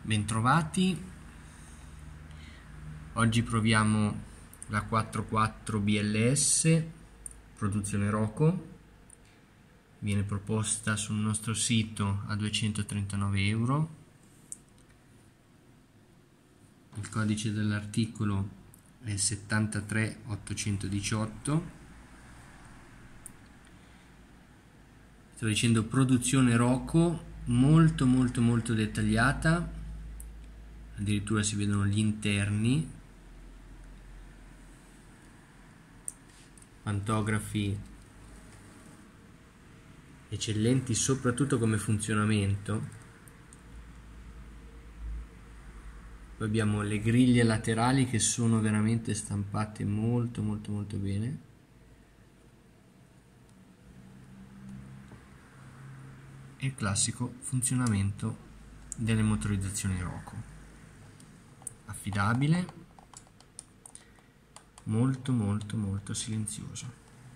Bentrovati, oggi proviamo la 44 BLS, produzione Roco, viene proposta sul nostro sito a 239 euro, il codice dell'articolo è 73818, sto dicendo produzione Roco, molto dettagliata. Addirittura si vedono gli interni, pantografi eccellenti soprattutto come funzionamento. Poi abbiamo le griglie laterali che sono veramente stampate molto bene. E il classico funzionamento delle motorizzazioni Roco. Affidabile, molto silenzioso.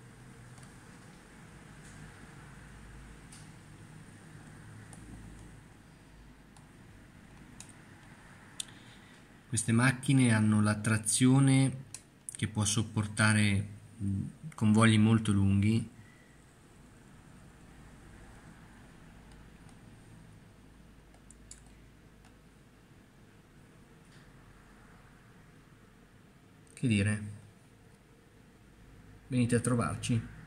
Queste macchine hanno la trazione che può sopportare convogli molto lunghi. Che dire, venite a trovarci.